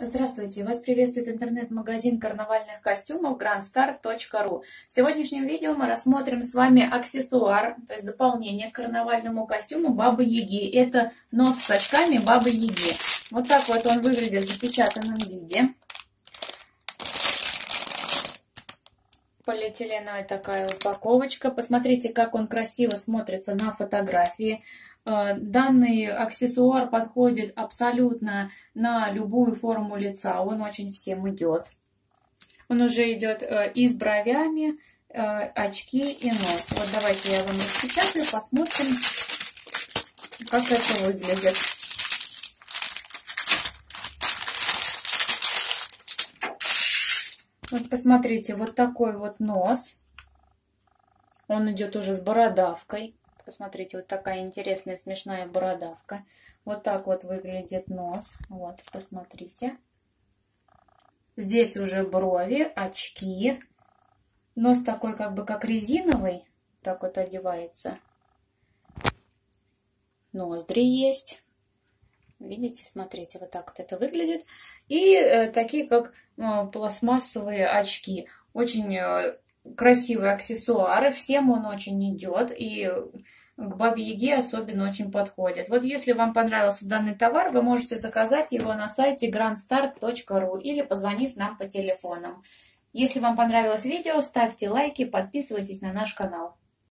Здравствуйте! Вас приветствует интернет-магазин карнавальных костюмов grandstar.ru. В сегодняшнем видео мы рассмотрим с вами аксессуар, то есть дополнение к карнавальному костюму Бабы-Яги. Это нос с очками Бабы-Яги. Вот так вот он выглядит в запечатанном виде. Полиэтиленовая такая упаковочка. Посмотрите, как он красиво смотрится на фотографии. Данный аксессуар подходит абсолютно на любую форму лица. Он очень всем идет. Он уже идет и с бровями, очки и нос. Вот давайте я вам распечатаю, посмотрим, как это выглядит. Вот посмотрите, вот такой вот нос. Он идет уже с бородавкой. Посмотрите, вот такая интересная смешная бородавка. Вот так вот выглядит нос. Вот, посмотрите. Здесь уже брови, очки. Нос такой как бы как резиновый. Так вот одевается. Ноздри есть. Видите, смотрите, вот так вот это выглядит. И такие как пластмассовые очки. Очень красивые аксессуары. Всем он очень идет. И к Бабе-Яге особенно очень подходит. Вот если вам понравился данный товар, вы можете заказать его на сайте grandstar.ru или позвонив нам по телефонам. Если вам понравилось видео, ставьте лайки, подписывайтесь на наш канал.